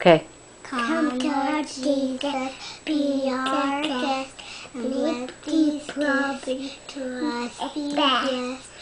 Okay. Come, Lord Jesus, be our guest, and let these gifts to us be blessed.